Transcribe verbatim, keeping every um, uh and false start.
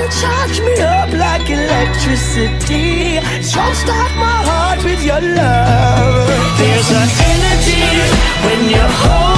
you charge me up like electricity. Jumpstart my heart with your love. There's an energy when you hold